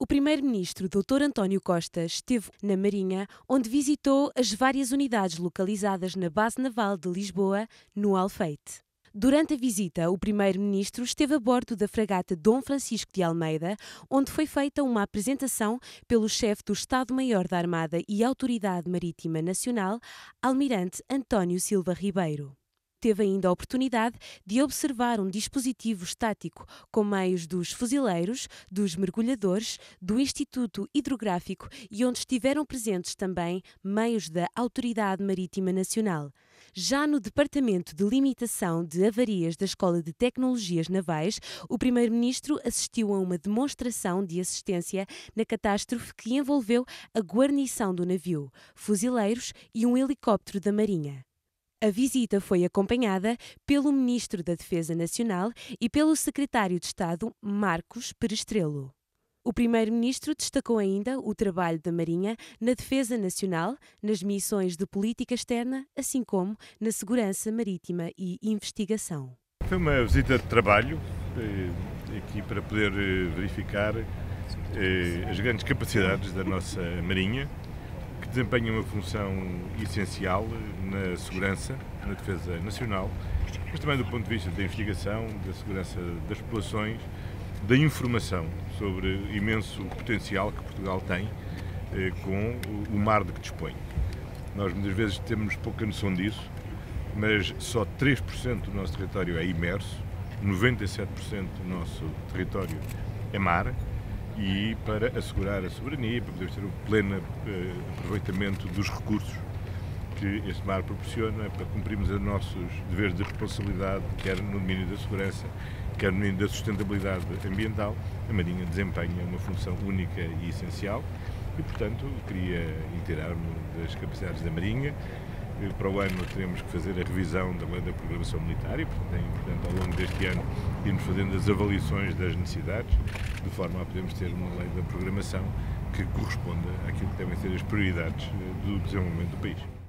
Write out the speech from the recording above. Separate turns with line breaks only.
O primeiro-ministro Dr. António Costa esteve na Marinha, onde visitou as várias unidades localizadas na Base Naval de Lisboa, no Alfeite. Durante a visita, o primeiro-ministro esteve a bordo da fragata Dom Francisco de Almeida, onde foi feita uma apresentação pelo chefe do Estado-Maior da Armada e Autoridade Marítima Nacional, Almirante António Silva Ribeiro. Teve ainda a oportunidade de observar um dispositivo estático com meios dos fuzileiros, dos mergulhadores, do Instituto Hidrográfico e onde estiveram presentes também meios da Autoridade Marítima Nacional. Já no Departamento de Limitação de Avarias da Escola de Tecnologias Navais, o primeiro-ministro assistiu a uma demonstração de assistência na catástrofe que envolveu a guarnição do navio, fuzileiros e um helicóptero da Marinha. A visita foi acompanhada pelo Ministro da Defesa Nacional e pelo Secretário de Estado, Marcos Perestrelo. O Primeiro-Ministro destacou ainda o trabalho da Marinha na defesa nacional, nas missões de política externa, assim como na segurança marítima e investigação.
Foi uma visita de trabalho aqui para poder verificar as grandes capacidades da nossa Marinha, que desempenha uma função essencial na segurança, na defesa nacional, mas também do ponto de vista da investigação, da segurança das populações, da informação sobre o imenso potencial que Portugal tem com o mar de que dispõe. Nós muitas vezes temos pouca noção disso, mas só 3% do nosso território é imerso, 97% do nosso território é mar. E para assegurar a soberania, para podermos ter o pleno aproveitamento dos recursos que este mar proporciona, para cumprirmos os nossos deveres de responsabilidade, quer no domínio da segurança, quer no domínio da sustentabilidade ambiental, a Marinha desempenha uma função única e essencial e, portanto, queria inteirar-me das capacidades da Marinha. Para o ano teremos que fazer a revisão da lei da programação militar e, portanto, é importante ao longo deste ano irmos fazendo as avaliações das necessidades, de forma a podermos ter uma lei da programação que corresponda àquilo que devem ser as prioridades do desenvolvimento do país.